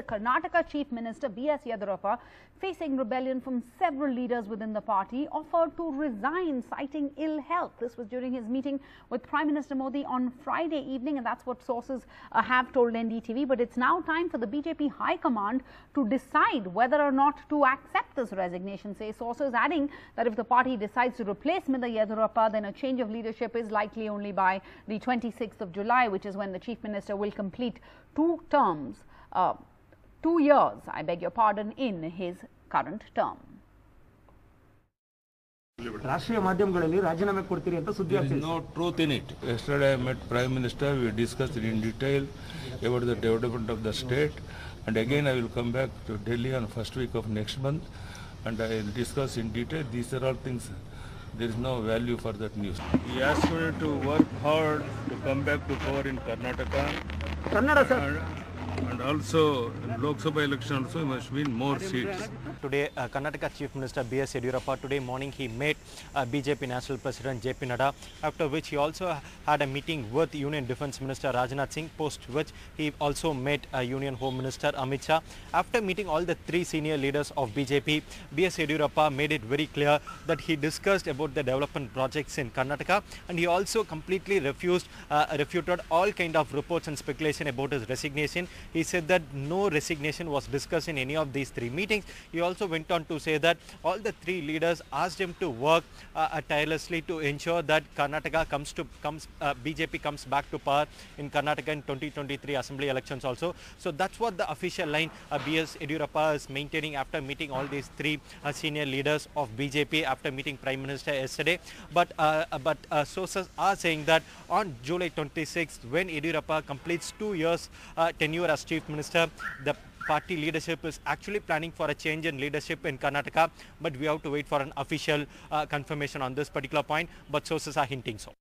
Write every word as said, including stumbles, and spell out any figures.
Karnataka Chief Minister B S Yediyurappa, facing rebellion from several leaders within the party, offered to resign, citing ill health. This was during his meeting with Prime Minister Modi on Friday evening, and that's what sources uh, have told N D T V. But it's now time for the B J P High Command to decide whether or not to accept this resignation, say sources, adding that if the party decides to replace Mister Yediyurappa, then a change of leadership is likely only by the twenty-sixth of July, which is when the Chief Minister will complete two terms, uh, two years, I beg your pardon, in his current term. There is no truth in it. Yesterday I met Prime Minister, we discussed in detail about the development of the state, and again I will come back to Delhi on first week of next month and I will discuss in detail. These are all things, there is no value for that news. He asked me to work hard to come back to power in Karnataka. Kannada, sir. And, and also in Lok Sabha election also must win more seats. Today, uh, Karnataka Chief Minister B S Yediyurappa, today morning he met uh, B J P National President J P Nadda, after which he also had a meeting with Union Defence Minister Rajnath Singh, post which he also met uh, Union Home Minister Amit Shah. After meeting all the three senior leaders of B J P, B S Yediyurappa made it very clear that he discussed about the development projects in Karnataka, and he also completely refused, uh, refuted all kind of reports and speculation about his resignation. He said that no resignation was discussed in any of these three meetings. He also went on to say that all the three leaders asked him to work uh, tirelessly to ensure that Karnataka comes to comes uh, B J P comes back to power in Karnataka in twenty twenty-three assembly elections also. So that's what the official line uh, B S Yediyurappa is maintaining after meeting all these three uh, senior leaders of B J P, after meeting Prime Minister yesterday. But uh, but uh, sources are saying that on July twenty-sixth, when Yediyurappa completes two years uh, tenure as Chief Minister, the party leadership is actually planning for a change in leadership in Karnataka, but we have to wait for an official uh, confirmation on this particular point, but sources are hinting so.